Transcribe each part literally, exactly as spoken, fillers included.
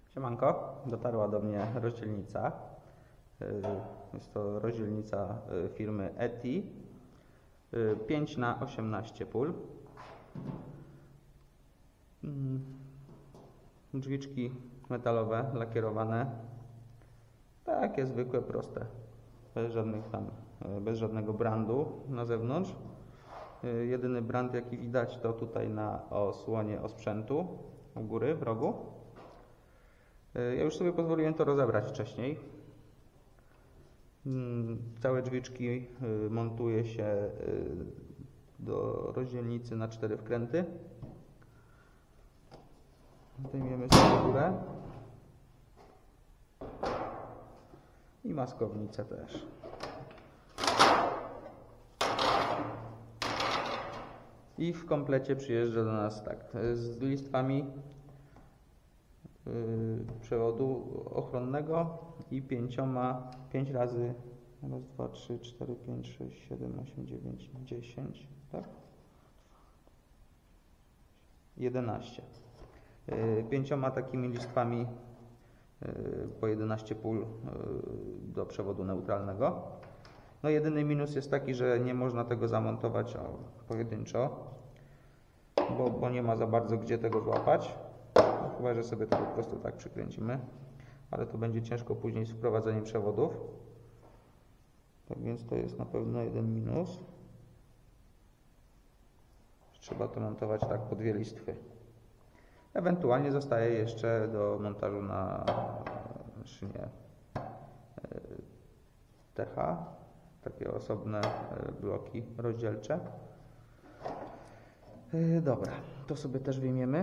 Siemanko, dotarła do mnie rozdzielnica. Jest to rozdzielnica firmy Eti, pięć na osiemnaście pól. Drzwiczki metalowe, lakierowane, takie zwykłe, proste, bez żadnych tam, bez żadnego brandu na zewnątrz. Jedyny brand, jaki widać, to tutaj na osłonie osprzętu u góry w rogu. Ja już sobie pozwoliłem to rozebrać wcześniej. Całe drzwiczki montuje się do rozdzielnicy na cztery wkręty. Zdejmiemy sobie górę i maskownicę też. I w komplecie przyjeżdża do nas tak, z listwami przewodu ochronnego i pięcioma, pięć razy raz, dwa, trzy, cztery, pięć, sześć, siedem, osiem, dziewięć, dziesięć, tak? jedenaście. Pięcioma takimi listwami po jedenaście pól do przewodu neutralnego. No jedyny minus jest taki, że nie można tego zamontować o, pojedynczo, bo, bo nie ma za bardzo gdzie tego złapać. No, chyba że sobie to po prostu tak przykręcimy, ale to będzie ciężko później z wprowadzeniem przewodów. Tak więc to jest na pewno jeden minus. Trzeba to montować tak po dwie listwy. Ewentualnie zostaje jeszcze do montażu na szynie T H, takie osobne bloki rozdzielcze. Dobra, to sobie też wyjmiemy.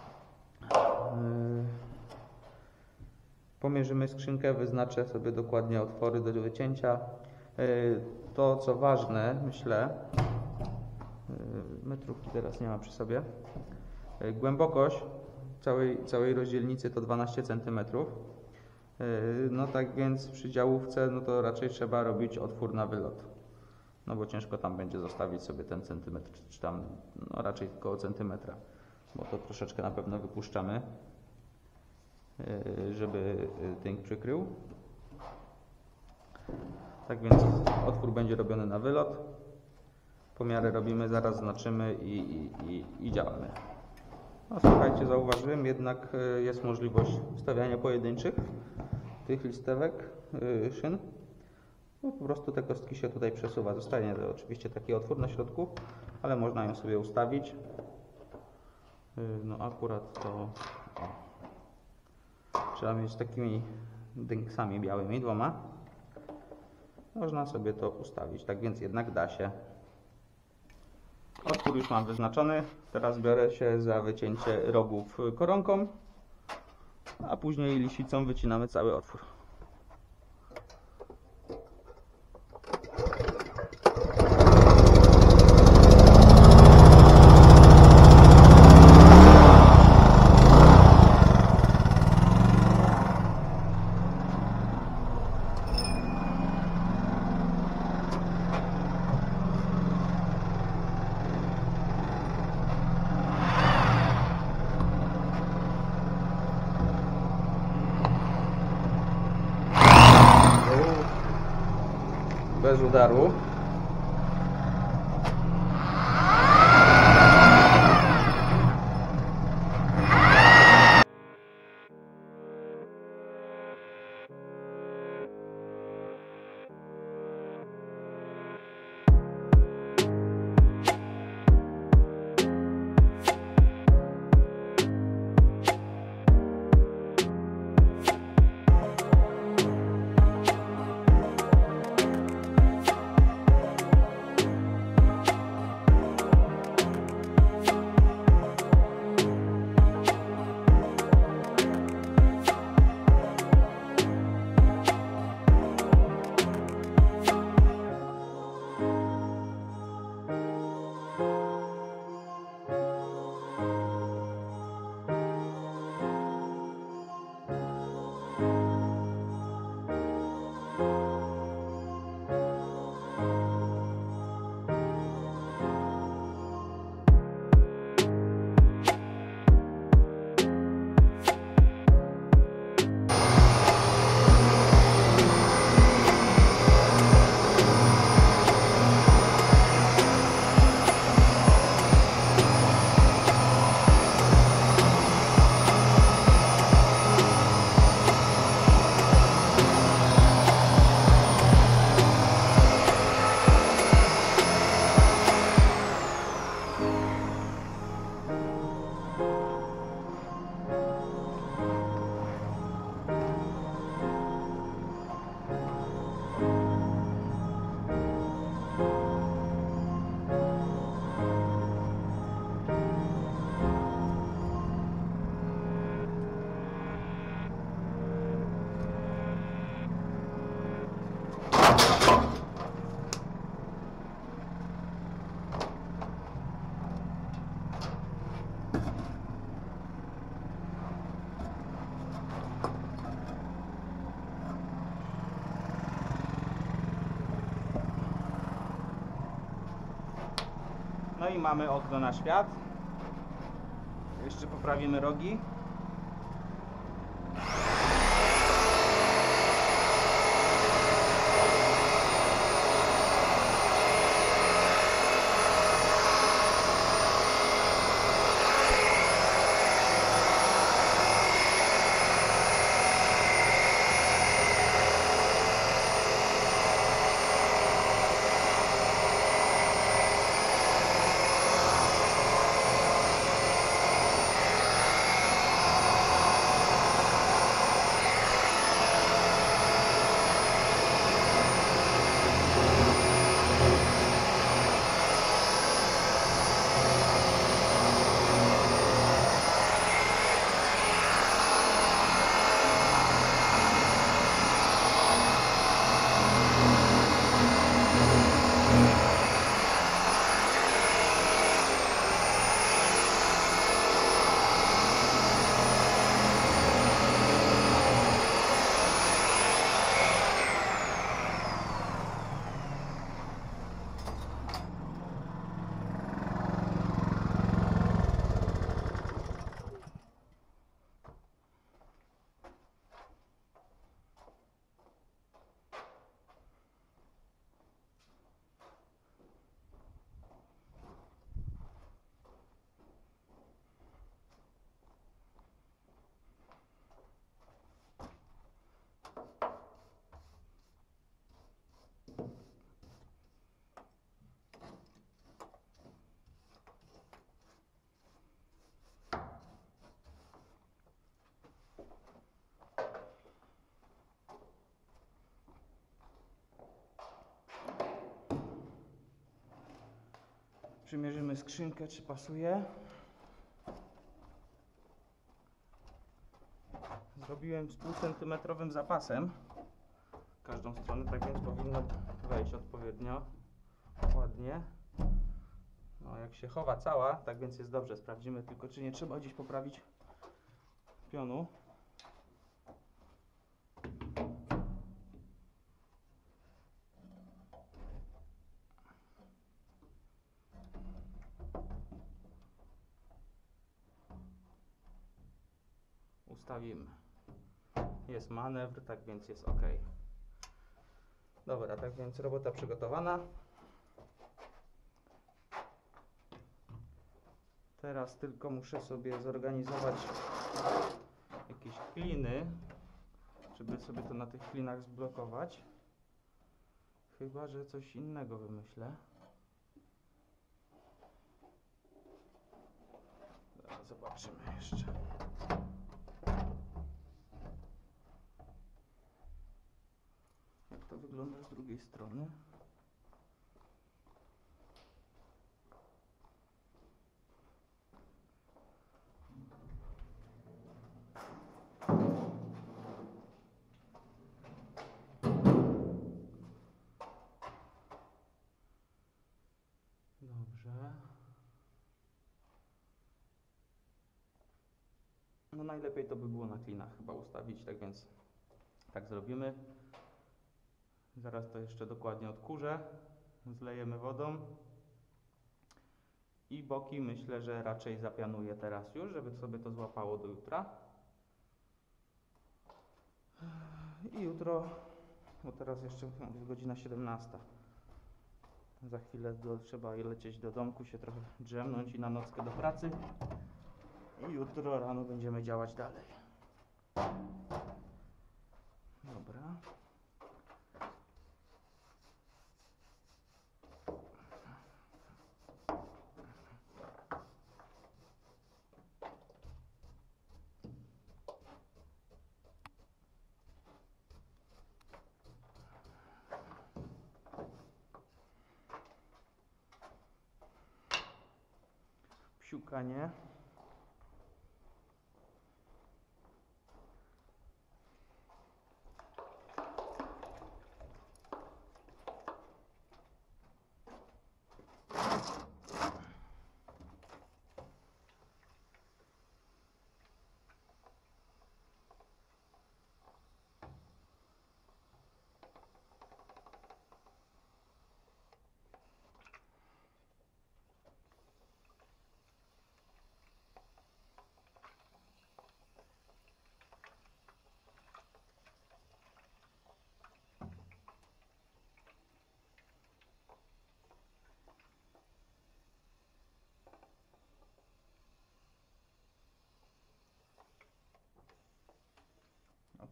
Pomierzymy skrzynkę, wyznaczę sobie dokładnie otwory do wycięcia. To co ważne, myślę, metrówki teraz nie mam przy sobie, głębokość całej, całej rozdzielnicy to dwanaście centymetrów. No tak więc przy działówce no to raczej trzeba robić otwór na wylot. No bo ciężko tam będzie zostawić sobie ten centymetr, czy tam no raczej około centymetra, bo to troszeczkę na pewno wypuszczamy, żeby tynk przykrył. Tak więc otwór będzie robiony na wylot. Pomiary robimy, zaraz znaczymy i, i, i, i działamy. No słuchajcie, zauważyłem, jednak jest możliwość wstawiania pojedynczych tych listewek, szyn. No po prostu te kostki się tutaj przesuwa. Zostanie to oczywiście taki otwór na środku, ale można ją sobie ustawić. No akurat to o. Trzeba mieć takimi dynksami białymi dwoma. Można sobie to ustawić, tak więc jednak da się. Otwór już mam wyznaczony. Teraz biorę się za wycięcie rogów koronką, a później lisiwicą wycinamy cały otwór. Bez udaru. No i mamy okno na świat. Jeszcze poprawimy rogi. Przymierzymy skrzynkę, czy pasuje. Zrobiłem z półcentymetrowym zapasem w każdą stronę, tak więc powinno wejść odpowiednio ładnie. No, jak się chowa cała, tak więc jest dobrze. Sprawdzimy tylko, czy nie trzeba gdzieś poprawić pionu. Ustawimy. Jest manewr, tak więc jest ok. Dobra, tak więc robota przygotowana. Teraz tylko muszę sobie zorganizować jakieś kliny, żeby sobie to na tych klinach zblokować. Chyba że coś innego wymyślę. Zaraz zobaczymy jeszcze. Jak to wygląda z drugiej strony. Dobrze. No najlepiej to by było na klinach chyba ustawić, tak więc tak zrobimy. Zaraz to jeszcze dokładnie odkurzę, zlejemy wodą i boki myślę, że raczej zapianuję teraz już, żeby sobie to złapało do jutra. I jutro, bo teraz jeszcze jest godzina siedemnasta. Za chwilę do, trzeba lecieć do domku, się trochę drzemnąć i na nockę do pracy. I jutro rano będziemy działać dalej. Dobra. Psiukanie.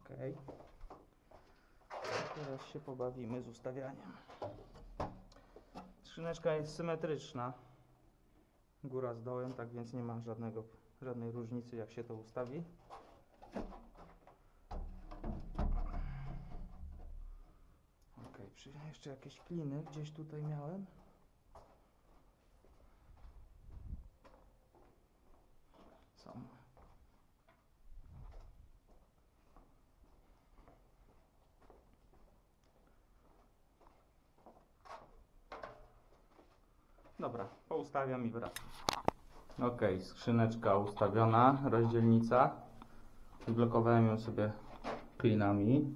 Ok. Teraz się pobawimy z ustawianiem. Skrzyneczka jest symetryczna, góra z dołem, tak więc nie ma żadnego, żadnej różnicy, jak się to ustawi. Ok, jeszcze jakieś kliny gdzieś tutaj miałem. Są. Dobra, poustawiam i wracam. Ok, skrzyneczka ustawiona, rozdzielnica. Blokowałem ją sobie klinami.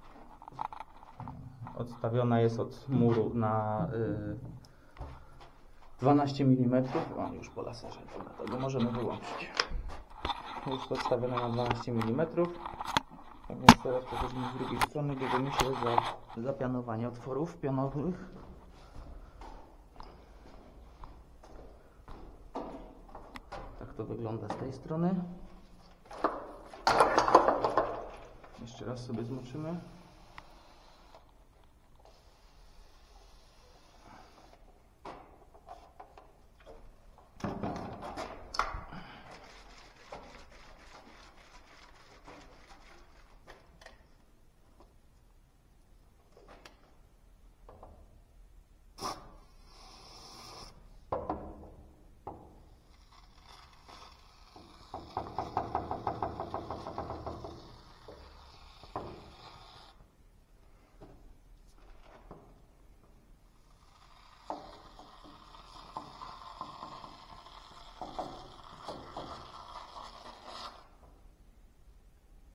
Odstawiona jest od muru na y, dwanaście milimetrów. O, już po laserze, dlatego możemy wyłączyć. Już odstawiona na dwanaście milimetrów. Tak więc teraz przechodzimy z drugiej strony, bierzemy się za zapianowanie otworów pionowych. Tak to wygląda z tej strony. Jeszcze raz sobie zmoczymy.